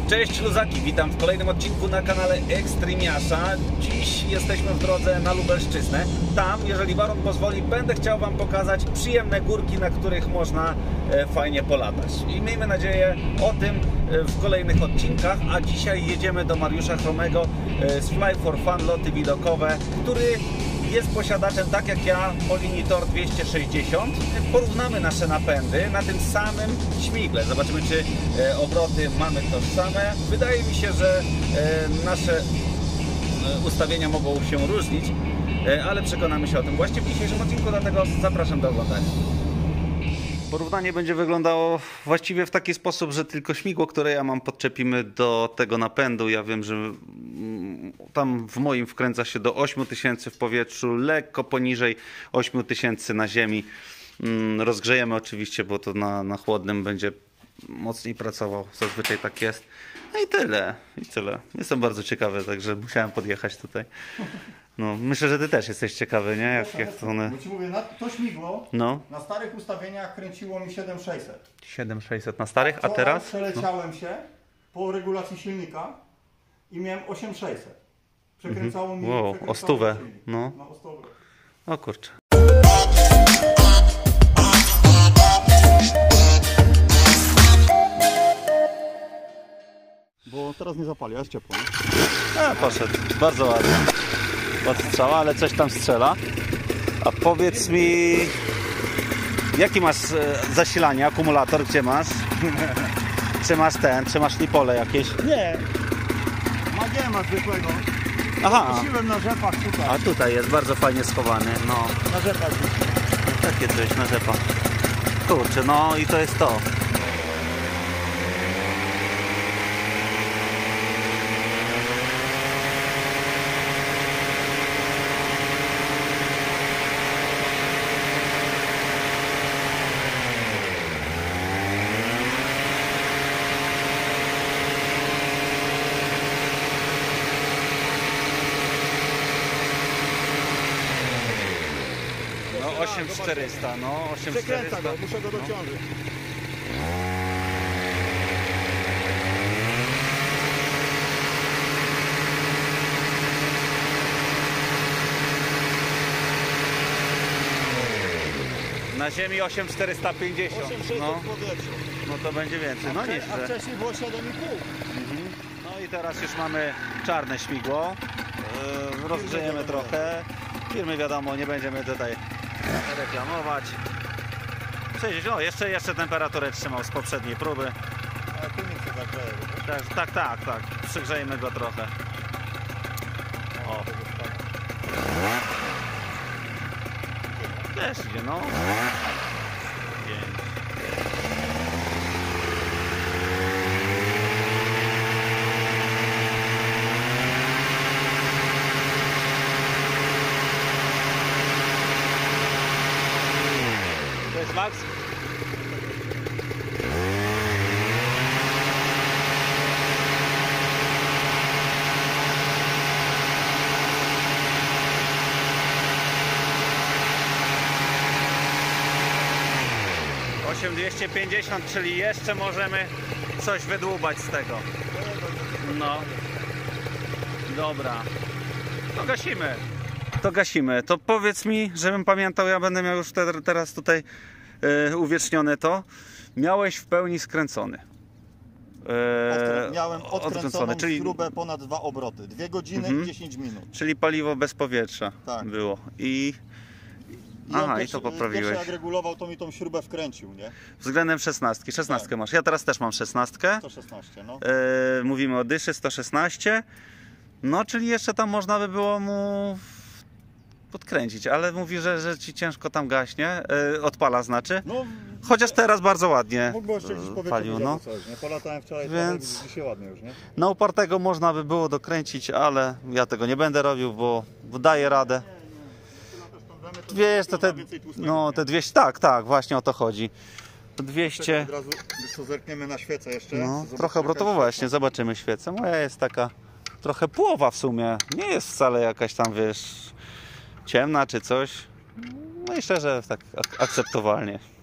Cześć luzaki, witam w kolejnym odcinku na kanale Extremiasza. Dziś jesteśmy w drodze na Lubelszczyznę. Tam, jeżeli warunki pozwoli, będę chciał Wam pokazać przyjemne górki, na których można fajnie polatać. I miejmy nadzieję o tym w kolejnych odcinkach. A dzisiaj jedziemy do Mariusza Chromego z Fly for Fun loty widokowe, który jest posiadaczem, tak jak ja, po linii Tor 260. Porównamy nasze napędy na tym samym śmigle. Zobaczymy, czy obroty mamy tożsame. Wydaje mi się, że nasze ustawienia mogą się różnić, ale przekonamy się o tym właśnie w dzisiejszym odcinku, dlatego zapraszam do oglądania. Porównanie będzie wyglądało właściwie w taki sposób, że tylko śmigło, które ja mam, podczepimy do tego napędu. Ja wiem, że tam w moim wkręca się do 8000 w powietrzu, lekko poniżej 8000 na ziemi. Rozgrzejemy oczywiście, bo to na chłodnym będzie mocniej pracował. Zazwyczaj tak jest. No i tyle. Jestem bardzo ciekawy, także musiałem podjechać tutaj. No, myślę, że ty też jesteś ciekawy, nie? Jak to one... Bo ci mówię, to śmigło na starych ustawieniach kręciło mi 7600. 7600 na starych, a teraz? Przeleciałem się po regulacji silnika i miałem 8600. Przekręcało mi... Wow, o stówę. No. O stówę. O kurczę. Bo teraz nie zapali, a jest ciepło. Poszedł, bardzo ładnie. Odstrzała, ale coś tam strzela. A powiedz mi, jaki masz zasilanie, akumulator, gdzie masz? Czy masz lipole jakieś? Nie. Magiema zwykłego. Aha. Puściłem na rzepach tutaj. A tutaj jest bardzo fajnie schowany, no. Na rzepach. Takie coś na rzepach. Kurczę, no i to jest to. No 8400, no 8400. Przekręca go, muszę go dociążyć. Na ziemi 8450. 8600 No, w powietrzu. no to będzie więcej, no A nieźle. wcześniej było 7,5. No i teraz już mamy czarne śmigło. Rozgrzejemy trochę. Firmy wiadomo, nie będziemy tutaj reklamować. No, jeszcze temperaturę trzymał z poprzedniej próby. Ale tu nic nie zagrzeje. Tak. Przygrzejmy go trochę. O. Też idzie, no. To jest Max? Osiem 250, czyli jeszcze możemy coś wydłubać z tego. No. Dobra. To gasimy. To powiedz mi, żebym pamiętał, ja będę miał już teraz tutaj uwiecznione to. Miałeś w pełni skręcony. Miałem odkręconą czyli śrubę ponad 2 obroty. 2 godziny i 10 minut. Czyli paliwo bez powietrza było. I to poprawiłeś. Pierwszy jak regulował, to mi tą śrubę wkręcił, nie? Względem 16. 16 masz. Ja teraz też mam 16. 116, no. Mówimy o dyszy 116. No, czyli jeszcze tam można by było mu podkręcić, ale mówi, że ci ciężko tam gaśnie. Odpala znaczy. No, chociaż teraz bardzo ładnie palił, no. Coś, nie? Polatałem wczoraj, więc dzisiaj ładnie już, nie? na upartego można by było dokręcić, ale ja tego nie będę robił, bo daję radę. Wiesz, te 200, tak, właśnie o to chodzi. 200. Od razu zerkniemy na świecę jeszcze. No, trochę obrotowo właśnie, zobaczymy świecę. Moja jest taka trochę płowa w sumie. Nie jest wcale jakaś tam, wiesz, ciemna czy coś. Myślę, że tak akceptowalnie.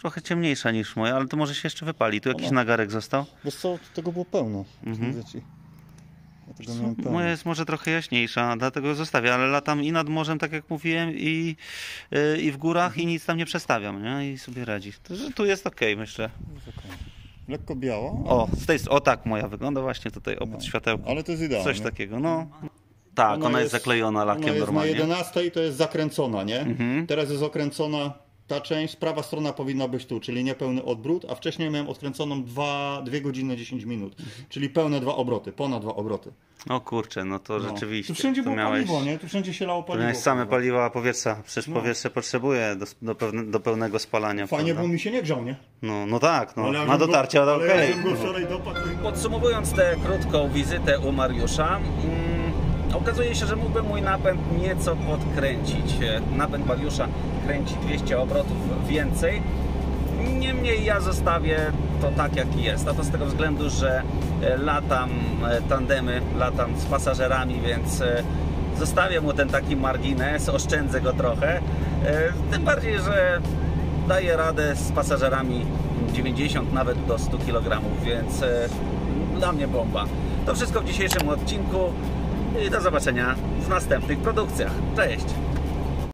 trochę ciemniejsza niż moja, ale to może się jeszcze wypali. Tu jakiś Ona- nagarek został. Wiesz co, tego było pełno. Mówię ci. Dlatego miałem pełno. Moja jest może trochę jaśniejsza, dlatego zostawię, ale latam i nad morzem, tak jak mówiłem, i w górach i nic tam nie przestawiam, nie? I sobie radzi. Tu jest okej, myślę. Jest okej. Lekko biała. O, o tak moja wygląda właśnie tutaj, pod światełkiem. Ale to jest idealne. Coś takiego, no. Tak, ona jest zaklejona lakiem ona jest normalnie. na 11 i to jest zakręcona, nie? Mhm. Teraz jest okręcona ta część, prawa strona powinna być tu, czyli niepełny odwrót, a wcześniej miałem odkręconą 2 godziny 10 minut, czyli pełne 2 obroty, ponad 2 obroty. O kurczę, no to No. rzeczywiście. Tu wszędzie to było paliwo, nie? Tu wszędzie się lało To paliwo. miałeś same kurwa. paliwa, a powietrza. Przecież powietrze potrzebuje do pełnego spalania. Fajnie, prawda? bo mi się nie grzał, nie? No tak, no. Ale jak Na bym dotarcie, ale ale okej. jak bym go wczoraj dopadł, to... Podsumowując tę krótką wizytę u Mariusza, okazuje się, że mógłbym mój napęd nieco podkręcić. Napęd Mariusza kręci 200 obrotów więcej. Niemniej ja zostawię to tak jak jest. A to z tego względu, że latam tandemy, latam z pasażerami, więc zostawię mu ten taki margines, oszczędzę go trochę. Tym bardziej, że daję radę z pasażerami 90 nawet do 100 kg, więc dla mnie bomba. To wszystko w dzisiejszym odcinku i do zobaczenia w następnych produkcjach. Cześć!